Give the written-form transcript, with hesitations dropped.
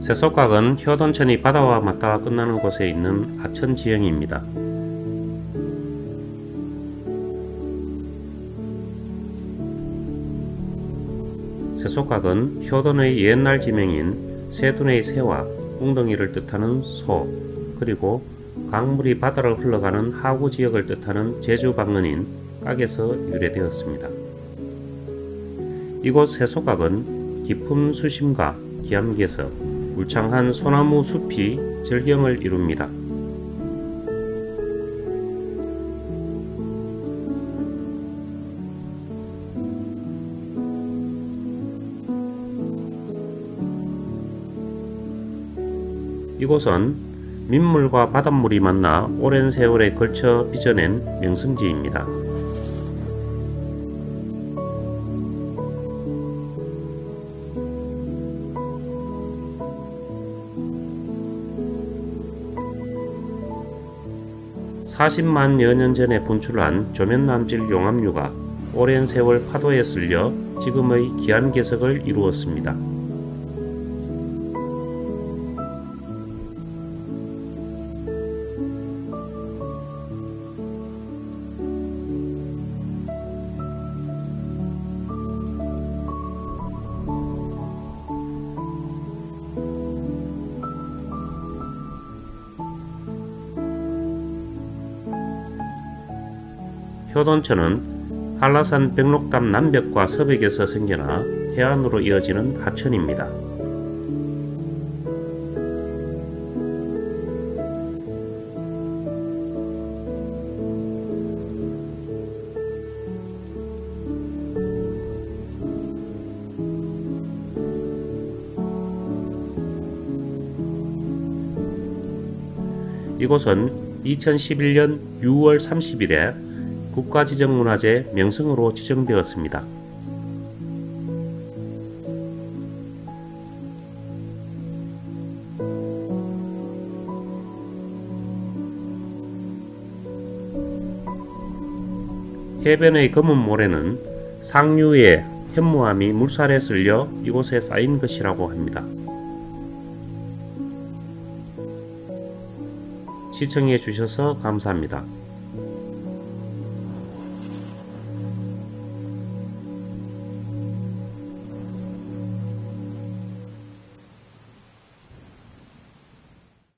세속각은 효돈천이 바다와 맞닿아 끝나는 곳에 있는 하천 지형입니다. 세속각은 효돈의 옛날 지명인 세둔의 새와 웅덩이를 뜻하는 소, 그리고 강물이 바다를 흘러가는 하구 지역을 뜻하는 제주 방언인 각에서 유래되었습니다. 이곳 세속각은 깊은 수심과 기암괴석, 울창한 소나무 숲이 절경을 이룹니다. 이곳은 민물과 바닷물이 만나 오랜 세월에 걸쳐 빚어낸 명성지입니다. (40만여 년) 전에 분출한 조면남질 용암류가 오랜 세월 파도에 쓸려 지금의 기암괴석을 이루었습니다. 효돈천은 한라산 백록담 남벽과 서벽에서 생겨나 해안으로 이어지는 하천입니다. 이곳은 2011년 6월 30일에 국가지정문화재 명승으로 지정되었습니다. 해변의 검은 모래는 상류의 현무암이 물살에 쓸려 이곳에 쌓인 것이라고 합니다. 시청해 주셔서 감사합니다.